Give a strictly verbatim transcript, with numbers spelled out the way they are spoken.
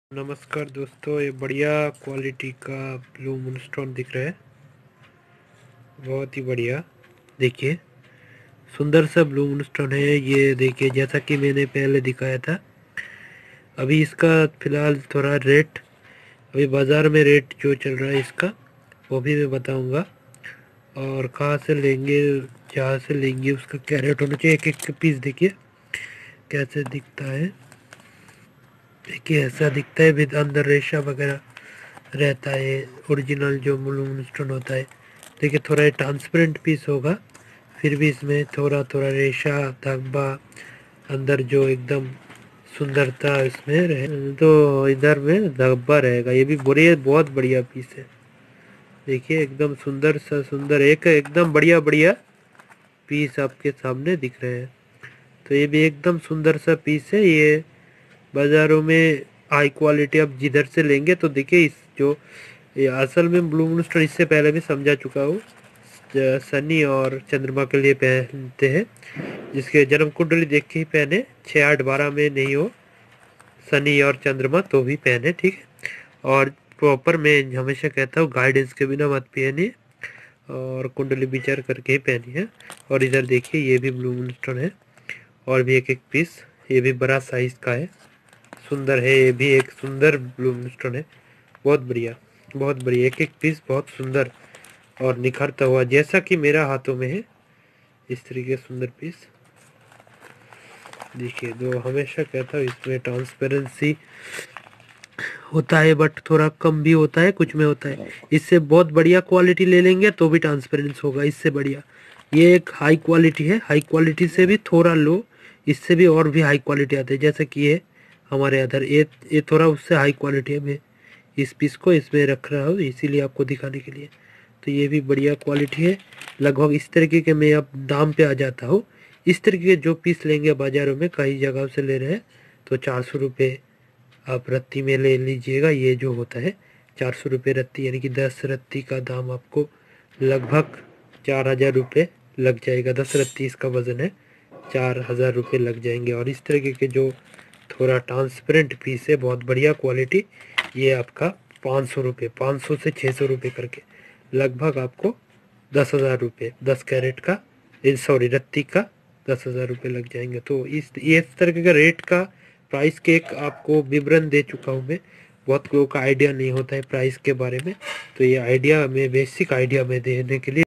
नमस्कार दोस्तों, ये बढ़िया क्वालिटी का ब्लू मूनस्टोन दिख रहा है। बहुत ही बढ़िया। देखिए, सुंदर सा ब्लू मूनस्टोन है ये। देखिए, जैसा कि मैंने पहले दिखाया था। अभी इसका फ़िलहाल थोड़ा रेट, अभी बाज़ार में रेट जो चल रहा है इसका, वो भी मैं बताऊंगा। और कहाँ से लेंगे, जहाँ से लेंगे उसका क्या रेट होना चाहिए। एक एक पीस देखिए कैसे दिखता है। देखिए, ऐसा दिखता है, विद अंदर रेशा वगैरह रहता है। ओरिजिनल जो ब्लू मूनस्टोन होता है। देखिए, थोड़ा ये ट्रांसपेरेंट पीस होगा, फिर भी इसमें थोड़ा थोड़ा रेशा धब्बा अंदर जो एकदम सुंदरता इसमें रहे, तो इधर में धब्बा रहेगा। ये भी बढ़िया, बहुत बढ़िया पीस है। देखिए, एकदम सुंदर सा सुंदर एक एकदम बढ़िया बढ़िया पीस आपके सामने दिख रहे हैं। तो ये भी एकदम सुंदर सा पीस है। ये बाज़ारों में हाई क्वालिटी आप जिधर से लेंगे, तो देखिए इस जो ये असल में ब्लू मूनस्टोन इससे पहले भी समझा चुका हूँ, सनी और चंद्रमा के लिए पहनते हैं। जिसके जन्म कुंडली देख के ही पहने, छः आठ बारह में नहीं हो शनि और चंद्रमा तो भी पहने, ठीक है। और प्रॉपर मैं हमेशा कहता हूँ गाइडेंस के बिना मत पहनिए, और कुंडली विचार करके ही पहनिए। और इधर देखिए, ये भी ब्लू मूनस्टोन है, और भी एक एक पीस। ये भी बड़ा साइज का है, सुंदर है। ये भी एक सुंदर ब्लू मूनस्टोन है, बहुत बढ़िया, बहुत बढ़िया। एक एक पीस बहुत सुंदर और निखरता हुआ, जैसा कि मेरा हाथों में है इस तरीके सुंदर पीस। देखिए, जो हमेशा कहता हूँ इसमें ट्रांसपेरेंसी होता है, बट थोड़ा कम भी होता है, कुछ में होता है। इससे बहुत बढ़िया क्वालिटी ले लेंगे तो भी ट्रांसपेरेंस होगा इससे बढ़िया। ये एक हाई क्वालिटी है, हाई क्वालिटी से भी थोड़ा लो, इससे भी और भी हाई क्वालिटी आते हैं। जैसे कि ये हमारे अदर, ये ये थोड़ा उससे हाई क्वालिटी है। मैं इस पीस को इसमें रख रहा हूँ इसीलिए आपको दिखाने के लिए। तो ये भी बढ़िया क्वालिटी है। लगभग इस तरीके के मैं अब दाम पे आ जाता हूँ। इस तरीके के जो पीस लेंगे बाज़ारों में, कई जगह से ले रहे हैं, तो चार सौ रुपये आप रत्ती में ले लीजिएगा। ये जो होता है चार सौ रुपये रत्ती, यानी कि दस रत्ती का दाम आपको लगभग चार हज़ार रुपये लग जाएगा। दस रत्ती इसका वज़न है, चार हज़ार रुपये लग जाएंगे। और इस तरीके के जो थोड़ा ट्रांसपेरेंट पीस है, बहुत बढ़िया क्वालिटी, ये आपका पाँच सौ रुपये, पाँच सौ से छः सौ रुपये करके लगभग आपको दस हज़ार रुपये, दस कैरेट का, सॉरी रत्ती का दस हज़ार रुपये लग जाएंगे। तो इस ये इस तरीके का रेट का, प्राइस के एक आपको विवरण दे चुका हूँ मैं। बहुत लोगों का आइडिया नहीं होता है प्राइस के बारे में, तो ये आइडिया में, बेसिक आइडिया में देने के लिए